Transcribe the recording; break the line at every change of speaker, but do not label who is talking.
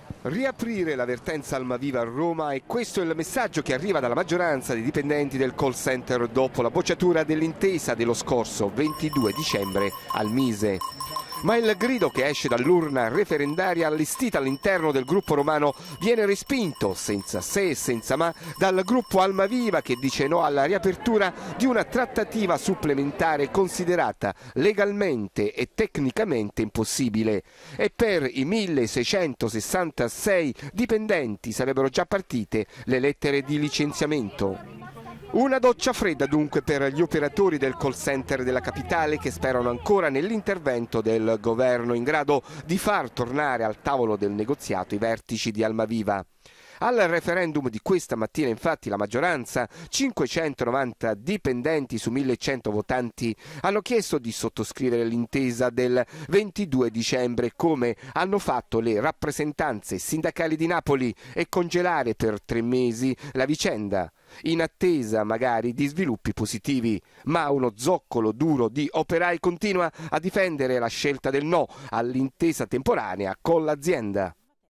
Riaprire la vertenza Almaviva a Roma, e questo è il messaggio che arriva dalla maggioranza dei dipendenti del call center dopo la bocciatura dell'intesa dello scorso 22 dicembre al Mise. Ma il grido che esce dall'urna referendaria allestita all'interno del gruppo romano viene respinto, senza se e senza ma, dal gruppo Almaviva, che dice no alla riapertura di una trattativa supplementare considerata legalmente e tecnicamente impossibile. E per i 1666 dipendenti sarebbero già partite le lettere di licenziamento. Una doccia fredda dunque per gli operatori del call center della capitale, che sperano ancora nell'intervento del governo in grado di far tornare al tavolo del negoziato i vertici di Almaviva. Al referendum di questa mattina, infatti, la maggioranza, 590 dipendenti su 1100 votanti, hanno chiesto di sottoscrivere l'intesa del 22 dicembre, come hanno fatto le rappresentanze sindacali di Napoli, e congelare per 3 mesi la vicenda, in attesa magari di sviluppi positivi. Ma uno zoccolo duro di operai continua a difendere la scelta del no all'intesa temporanea con l'azienda.